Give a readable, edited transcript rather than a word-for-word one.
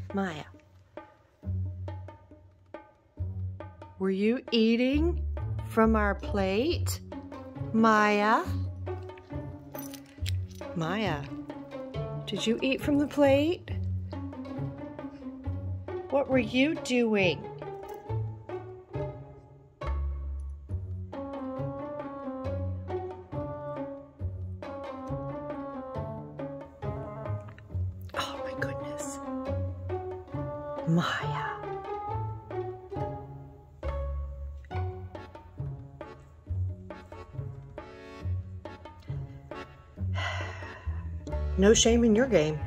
Maya, were you eating from our plate? Maya? Maya, did you eat from the plate? What were you doing? Oh my goodness. Maya. No shame in your game.